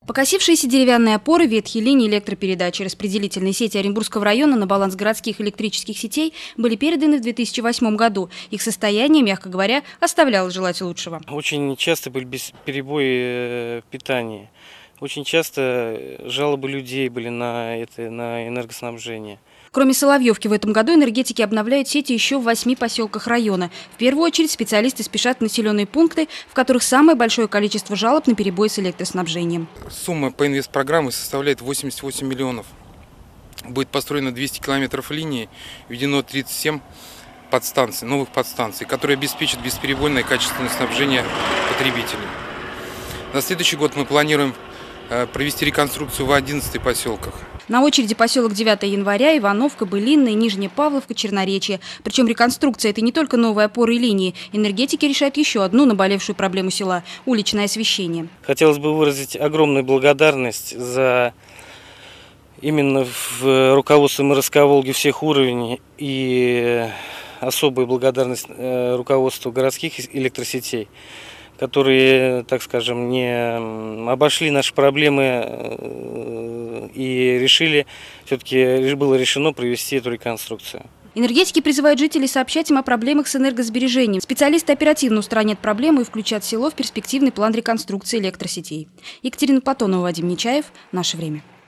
Покосившиеся деревянные опоры, ветхие линии электропередачи, распределительные сети Оренбургского района на баланс городских электрических сетей были переданы в 2008 году. Их состояние, мягко говоря, оставляло желать лучшего. Очень часто были бесперебои питания. Очень часто жалобы людей были на энергоснабжение. Кроме Соловьевки, в этом году энергетики обновляют сети еще в 8 поселках района. В первую очередь специалисты спешат в населенные пункты, в которых самое большое количество жалоб на перебои с электроснабжением. Сумма по инвестпрограмме составляет 88 миллионов. Будет построено 200 километров линии, введено 37 подстанций, новых подстанций, которые обеспечат бесперебойное и качественное снабжение потребителей. На следующий год мы планируем провести реконструкцию в 11 поселках. На очереди поселок 9 января, Ивановка, Былинная, Нижняя Павловка, Черноречье. Причем реконструкция – это не только новые опоры и линии. Энергетики решают еще одну наболевшую проблему села – уличное освещение. Хотелось бы выразить огромную благодарность за именно в руководстве МРСК Волги всех уровней и особую благодарность руководству городских электросетей, которые, так скажем, не обошли наши проблемы и решили, все-таки было решено провести эту реконструкцию. Энергетики призывают жителей сообщать им о проблемах с энергосбережением. Специалисты оперативно устранят проблему и включат село в перспективный план реконструкции электросетей. Екатерина Платонова, Вадим Нечаев. Наше время.